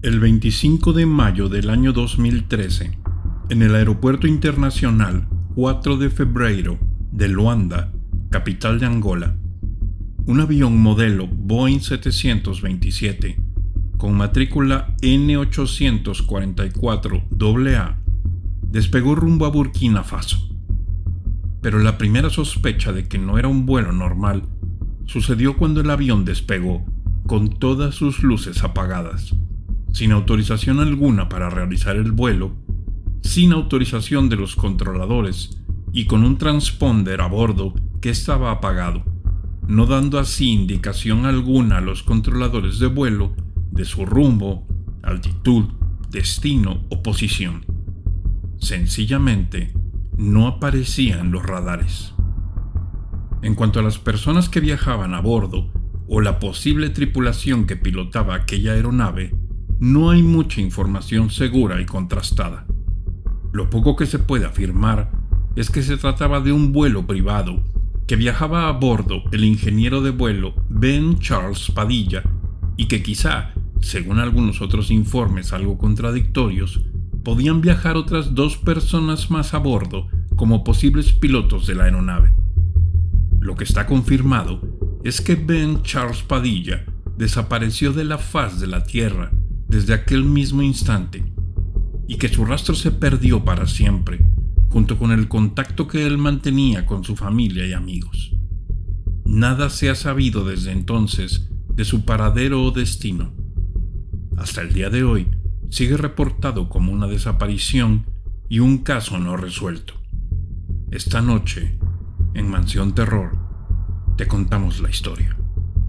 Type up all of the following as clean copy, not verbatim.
El 25 de mayo del año 2013, en el Aeropuerto Internacional 4 de Febrero de Luanda, capital de Angola, un avión modelo Boeing 727 con matrícula N844AA despegó rumbo a Burkina Faso. Pero la primera sospecha de que no era un vuelo normal sucedió cuando el avión despegó con todas sus luces apagadas, sin autorización alguna para realizar el vuelo, sin autorización de los controladores y con un transponder a bordo que estaba apagado, no dando así indicación alguna a los controladores de vuelo de su rumbo, altitud, destino o posición. Sencillamente, no aparecía en los radares. En cuanto a las personas que viajaban a bordo o la posible tripulación que pilotaba aquella aeronave, no hay mucha información segura y contrastada. Lo poco que se puede afirmar es que se trataba de un vuelo privado que viajaba a bordo el ingeniero de vuelo Ben Charles Padilla y que quizá, según algunos otros informes algo contradictorios, podían viajar otras 2 personas más a bordo como posibles pilotos de la aeronave. Lo que está confirmado es que Ben Charles Padilla desapareció de la faz de la Tierra desde aquel mismo instante y que su rastro se perdió para siempre, junto con el contacto que él mantenía con su familia y amigos. Nada se ha sabido desde entonces de su paradero o destino. Hasta el día de hoy sigue reportado como una desaparición y un caso no resuelto. Esta noche, en Mansión Terror, te contamos la historia.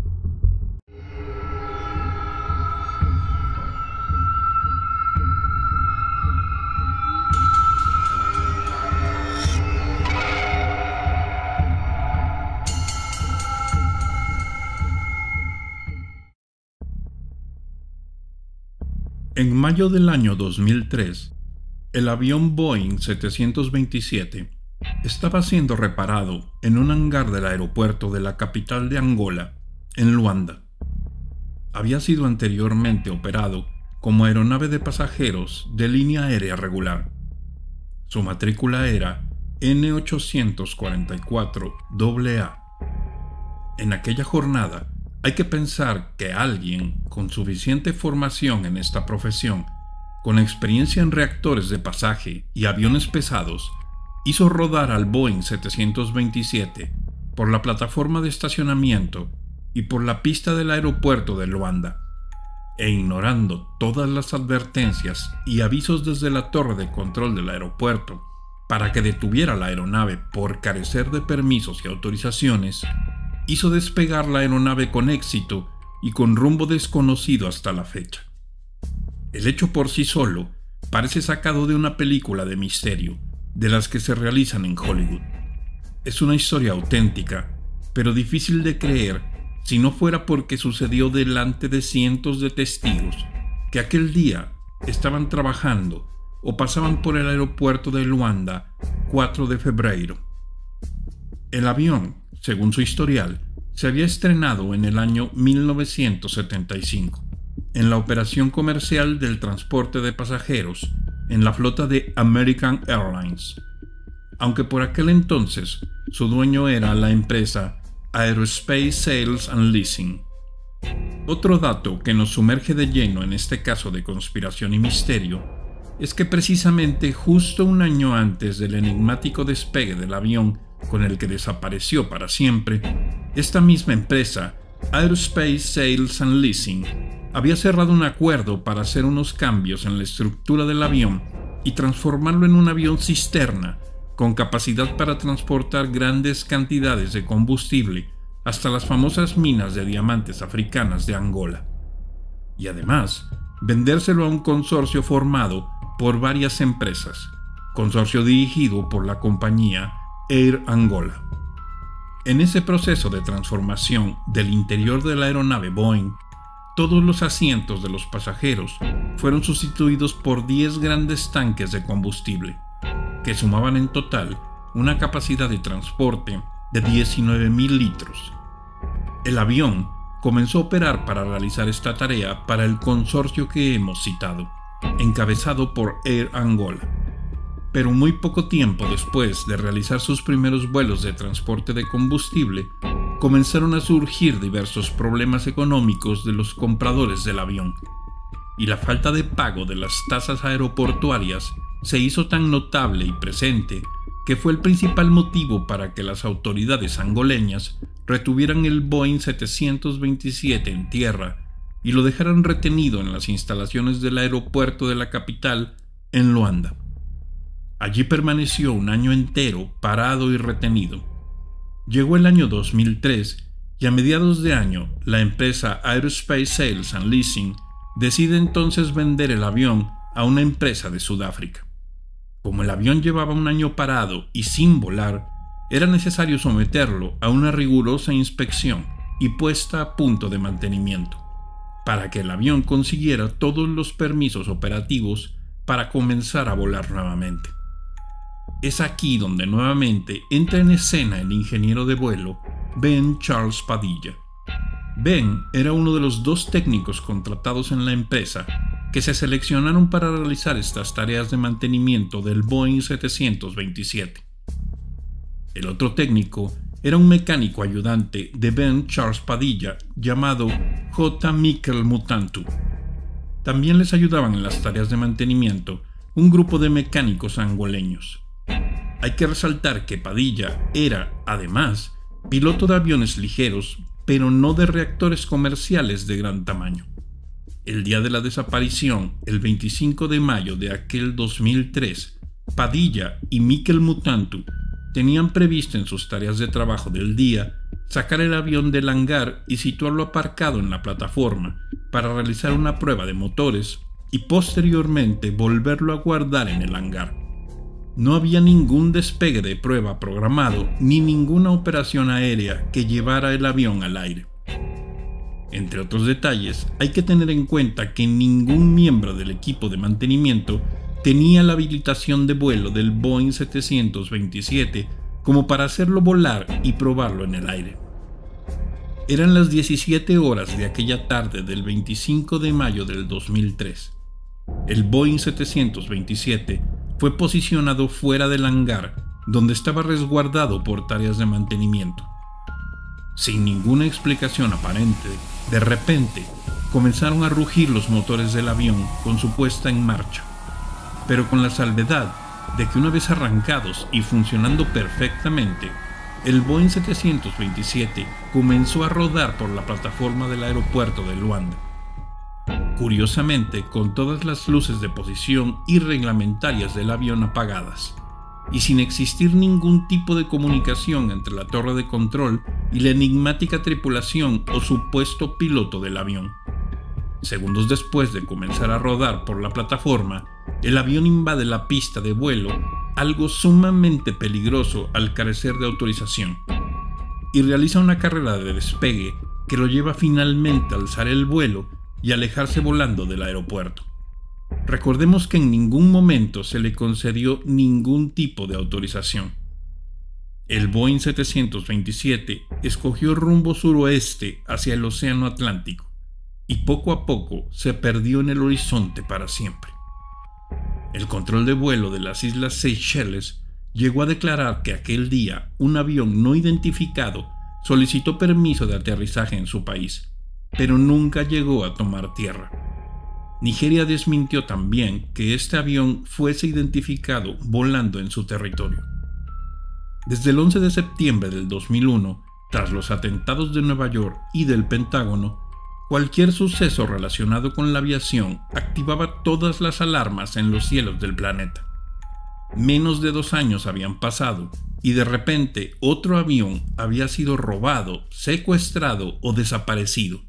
En mayo del año 2003, el avión Boeing 727 estaba siendo reparado en un hangar del aeropuerto de la capital de Angola, en Luanda. Había sido anteriormente operado como aeronave de pasajeros de línea aérea regular. Su matrícula era N844AA. En aquella jornada, hay que pensar que alguien con suficiente formación en esta profesión, con experiencia en reactores de pasaje y aviones pesados, hizo rodar al Boeing 727 por la plataforma de estacionamiento y por la pista del aeropuerto de Luanda, e ignorando todas las advertencias y avisos desde la torre de control del aeropuerto para que detuviera la aeronave por carecer de permisos y autorizaciones, hizo despegar la aeronave con éxito y con rumbo desconocido hasta la fecha. El hecho por sí solo parece sacado de una película de misterio, de las que se realizan en Hollywood. Es una historia auténtica, pero difícil de creer si no fuera porque sucedió delante de cientos de testigos que aquel día estaban trabajando o pasaban por el aeropuerto de Luanda 4 de febrero. El avión, según su historial, se había estrenado en el año 1975 en la operación comercial del transporte de pasajeros en la flota de American Airlines, aunque por aquel entonces su dueño era la empresa Aerospace Sales and Leasing. Otro dato que nos sumerge de lleno en este caso de conspiración y misterio es que precisamente justo un año antes del enigmático despegue del avión con el que desapareció para siempre, esta misma empresa, Aerospace Sales and Leasing, había cerrado un acuerdo para hacer unos cambios en la estructura del avión y transformarlo en un avión cisterna con capacidad para transportar grandes cantidades de combustible hasta las famosas minas de diamantes africanas de Angola. Y además, vendérselo a un consorcio formado por varias empresas, consorcio dirigido por la compañía Air Angola. En ese proceso de transformación del interior de la aeronave Boeing, todos los asientos de los pasajeros fueron sustituidos por 10 grandes tanques de combustible, que sumaban en total una capacidad de transporte de 19.000 litros. El avión comenzó a operar para realizar esta tarea para el consorcio que hemos citado, encabezado por Air Angola. Pero muy poco tiempo después de realizar sus primeros vuelos de transporte de combustible, comenzaron a surgir diversos problemas económicos de los compradores del avión, y la falta de pago de las tasas aeroportuarias se hizo tan notable y presente que fue el principal motivo para que las autoridades angoleñas retuvieran el Boeing 727 en tierra y lo dejaran retenido en las instalaciones del aeropuerto de la capital, en Luanda. Allí permaneció un año entero parado y retenido. Llegó el año 2003 y a mediados de año la empresa Aerospace Sales and Leasing decide entonces vender el avión a una empresa de Sudáfrica. Como el avión llevaba un año parado y sin volar, era necesario someterlo a una rigurosa inspección y puesta a punto de mantenimiento, para que el avión consiguiera todos los permisos operativos para comenzar a volar nuevamente. Es aquí donde nuevamente entra en escena el ingeniero de vuelo Ben Charles Padilla. Ben era uno de los 2 técnicos contratados en la empresa que se seleccionaron para realizar estas tareas de mantenimiento del Boeing 727. El otro técnico era un mecánico ayudante de Ben Charles Padilla llamado J. Mikkel Mutantu. También les ayudaban en las tareas de mantenimiento un grupo de mecánicos angoleños. Hay que resaltar que Padilla era, además, piloto de aviones ligeros, pero no de reactores comerciales de gran tamaño. El día de la desaparición, el 25 de mayo de aquel 2003, Padilla y Mikkel Mutantu tenían previsto en sus tareas de trabajo del día sacar el avión del hangar y situarlo aparcado en la plataforma para realizar una prueba de motores y posteriormente volverlo a guardar en el hangar. No había ningún despegue de prueba programado ni ninguna operación aérea que llevara el avión al aire. Entre otros detalles, hay que tener en cuenta que ningún miembro del equipo de mantenimiento tenía la habilitación de vuelo del Boeing 727 como para hacerlo volar y probarlo en el aire. Eran las 17 horas de aquella tarde del 25 de mayo del 2003. El Boeing 727 fue posicionado fuera del hangar, donde estaba resguardado por tareas de mantenimiento. Sin ninguna explicación aparente, de repente comenzaron a rugir los motores del avión con su puesta en marcha, pero con la salvedad de que una vez arrancados y funcionando perfectamente, el Boeing 727 comenzó a rodar por la plataforma del aeropuerto de Luanda. Curiosamente, con todas las luces de posición y reglamentarias del avión apagadas, y sin existir ningún tipo de comunicación entre la torre de control y la enigmática tripulación o supuesto piloto del avión. Segundos después de comenzar a rodar por la plataforma, el avión invade la pista de vuelo, algo sumamente peligroso al carecer de autorización, y realiza una carrera de despegue que lo lleva finalmente a alzar el vuelo y alejarse volando del aeropuerto. Recordemos que en ningún momento se le concedió ningún tipo de autorización. El Boeing 727 escogió rumbo suroeste hacia el Océano Atlántico y poco a poco se perdió en el horizonte para siempre. El control de vuelo de las Islas Seychelles llegó a declarar que aquel día un avión no identificado solicitó permiso de aterrizaje en su país, pero nunca llegó a tomar tierra. Nigeria desmintió también que este avión fuese identificado volando en su territorio. Desde el 11 de septiembre del 2001, tras los atentados de Nueva York y del Pentágono, cualquier suceso relacionado con la aviación activaba todas las alarmas en los cielos del planeta. Menos de 2 años habían pasado y de repente otro avión había sido robado, secuestrado o desaparecido.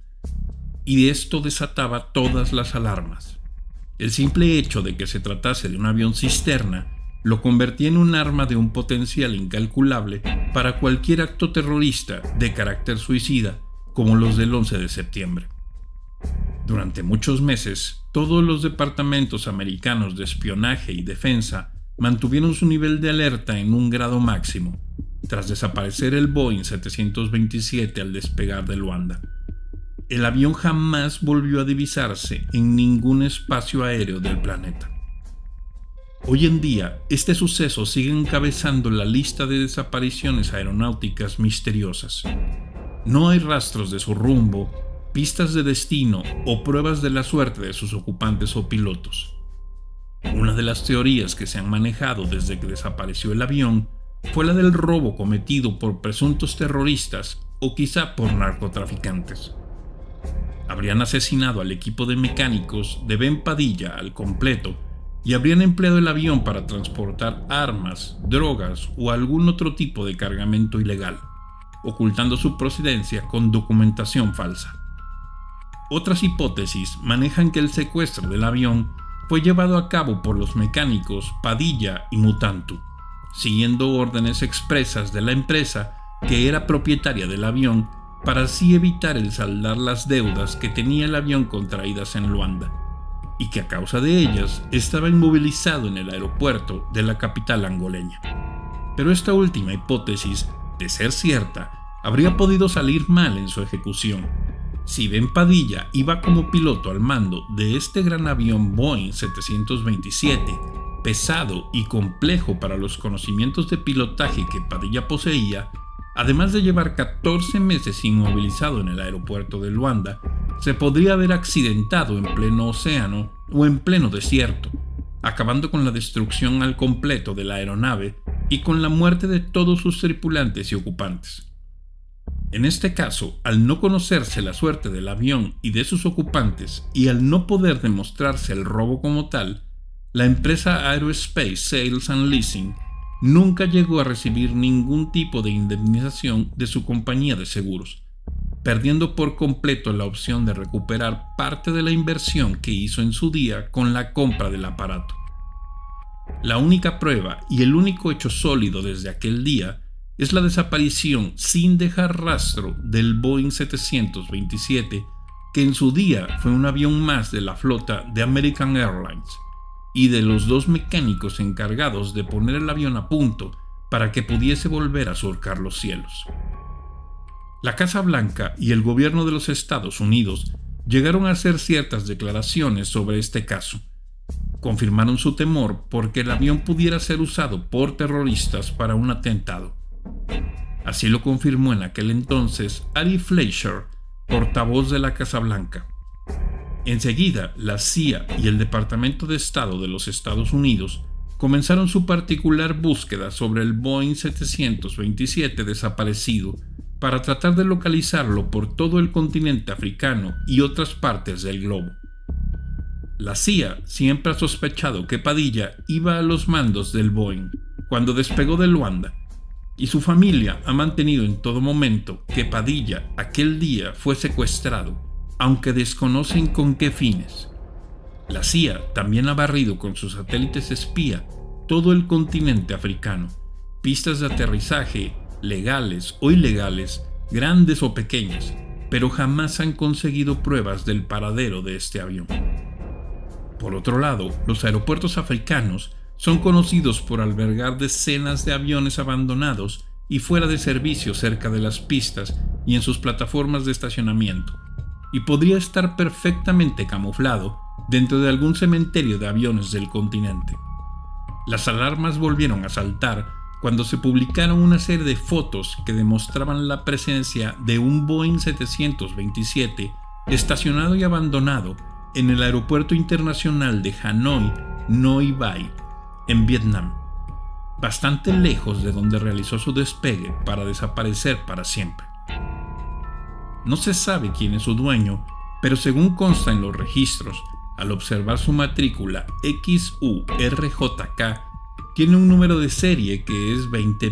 Y de esto desataba todas las alarmas. El simple hecho de que se tratase de un avión cisterna lo convertía en un arma de un potencial incalculable para cualquier acto terrorista de carácter suicida, como los del 11 de septiembre. Durante muchos meses, todos los departamentos americanos de espionaje y defensa mantuvieron su nivel de alerta en un grado máximo, tras desaparecer el Boeing 727 al despegar de Luanda. El avión jamás volvió a divisarse en ningún espacio aéreo del planeta. Hoy en día, este suceso sigue encabezando la lista de desapariciones aeronáuticas misteriosas. No hay rastros de su rumbo, pistas de destino o pruebas de la suerte de sus ocupantes o pilotos. Una de las teorías que se han manejado desde que desapareció el avión fue la del robo cometido por presuntos terroristas o quizá por narcotraficantes. Habrían asesinado al equipo de mecánicos de Ben Padilla al completo y habrían empleado el avión para transportar armas, drogas o algún otro tipo de cargamento ilegal, ocultando su procedencia con documentación falsa. Otras hipótesis manejan que el secuestro del avión fue llevado a cabo por los mecánicos Padilla y Mutantu, siguiendo órdenes expresas de la empresa que era propietaria del avión para así evitar el saldar las deudas que tenía el avión contraídas en Luanda, y que a causa de ellas estaba inmovilizado en el aeropuerto de la capital angoleña. Pero esta última hipótesis, de ser cierta, habría podido salir mal en su ejecución. Si Ben Padilla iba como piloto al mando de este gran avión Boeing 727, pesado y complejo para los conocimientos de pilotaje que Padilla poseía, además de llevar 14 meses inmovilizado en el aeropuerto de Luanda, se podría haber accidentado en pleno océano o en pleno desierto, acabando con la destrucción al completo de la aeronave y con la muerte de todos sus tripulantes y ocupantes. En este caso, al no conocerse la suerte del avión y de sus ocupantes y al no poder demostrarse el robo como tal, la empresa Aerospace Sales and Leasing nunca llegó a recibir ningún tipo de indemnización de su compañía de seguros, perdiendo por completo la opción de recuperar parte de la inversión que hizo en su día con la compra del aparato. La única prueba y el único hecho sólido desde aquel día es la desaparición sin dejar rastro del Boeing 727, que en su día fue un avión más de la flota de American Airlines, y de los dos mecánicos encargados de poner el avión a punto para que pudiese volver a surcar los cielos. La Casa Blanca y el gobierno de los Estados Unidos llegaron a hacer ciertas declaraciones sobre este caso. Confirmaron su temor porque el avión pudiera ser usado por terroristas para un atentado. Así lo confirmó en aquel entonces Ari Fleischer, portavoz de la Casa Blanca. Enseguida, la CIA y el Departamento de Estado de los Estados Unidos comenzaron su particular búsqueda sobre el Boeing 727 desaparecido para tratar de localizarlo por todo el continente africano y otras partes del globo. La CIA siempre ha sospechado que Padilla iba a los mandos del Boeing cuando despegó de Luanda, y su familia ha mantenido en todo momento que Padilla aquel día fue secuestrado, aunque desconocen con qué fines. La CIA también ha barrido con sus satélites espía todo el continente africano, pistas de aterrizaje, legales o ilegales, grandes o pequeñas, pero jamás han conseguido pruebas del paradero de este avión. Por otro lado, los aeropuertos africanos son conocidos por albergar decenas de aviones abandonados y fuera de servicio cerca de las pistas y en sus plataformas de estacionamiento, y podría estar perfectamente camuflado dentro de algún cementerio de aviones del continente. Las alarmas volvieron a saltar cuando se publicaron una serie de fotos que demostraban la presencia de un Boeing 727 estacionado y abandonado en el aeropuerto internacional de Hanoi Noi Bai, en Vietnam, bastante lejos de donde realizó su despegue para desaparecer para siempre. No se sabe quién es su dueño, pero según consta en los registros, al observar su matrícula XURJK, tiene un número de serie que es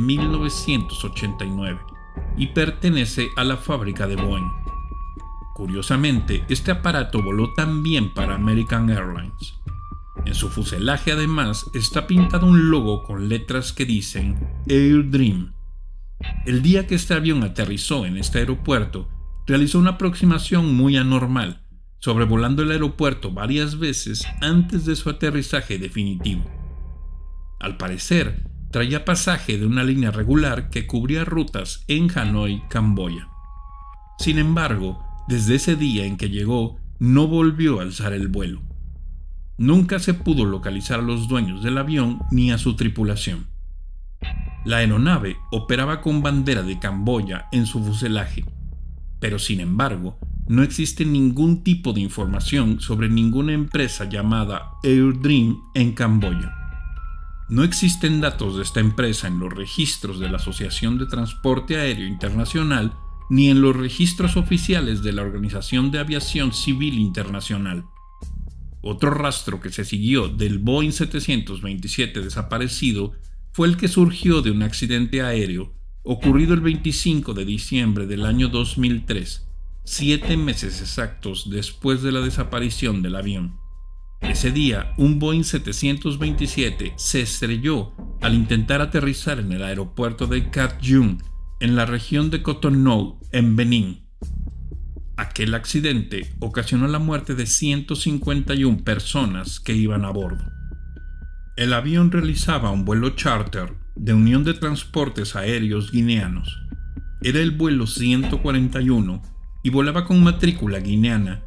20.989 y pertenece a la fábrica de Boeing. Curiosamente, este aparato voló también para American Airlines. En su fuselaje además está pintado un logo con letras que dicen Air Dream. El día que este avión aterrizó en este aeropuerto, realizó una aproximación muy anormal, sobrevolando el aeropuerto varias veces antes de su aterrizaje definitivo. Al parecer, traía pasaje de una línea regular que cubría rutas en Hanoi, Camboya. Sin embargo, Desde ese día en que llegó, no volvió a alzar el vuelo. Nunca se pudo localizar a los dueños del avión ni a su tripulación. La aeronave operaba con bandera de Camboya en su fuselaje, pero sin embargo, no existe ningún tipo de información sobre ninguna empresa llamada Air Dream en Camboya. No existen datos de esta empresa en los registros de la Asociación de Transporte Aéreo Internacional ni en los registros oficiales de la Organización de Aviación Civil Internacional. Otro rastro que se siguió del Boeing 727 desaparecido fue el que surgió de un accidente aéreo ocurrido el 25 de diciembre del año 2003, 7 meses exactos después de la desaparición del avión. Ese día, un Boeing 727 se estrelló al intentar aterrizar en el aeropuerto de Cat Jung, en la región de Cotonou, en Benín. Aquel accidente ocasionó la muerte de 151 personas que iban a bordo. El avión realizaba un vuelo charter de Unión de Transportes Aéreos Guineanos. Era el vuelo 141 y volaba con matrícula guineana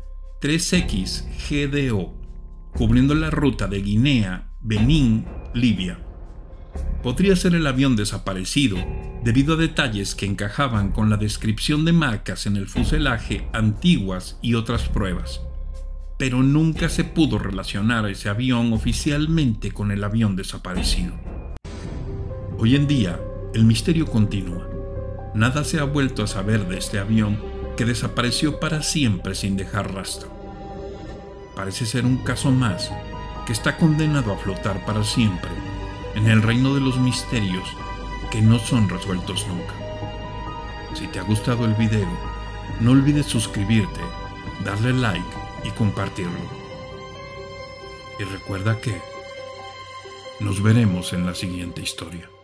3XGDO, cubriendo la ruta de Guinea, Benín, Libia. Podría ser el avión desaparecido debido a detalles que encajaban con la descripción de marcas en el fuselaje antiguas y otras pruebas, pero nunca se pudo relacionar a ese avión oficialmente con el avión desaparecido. Hoy en día, el misterio continúa. Nada se ha vuelto a saber de este avión que desapareció para siempre sin dejar rastro. Parece ser un caso más que está condenado a flotar para siempre en el reino de los misterios que no son resueltos nunca. Si te ha gustado el video, no olvides suscribirte, darle like y compartirlo. Y recuerda que nos veremos en la siguiente historia.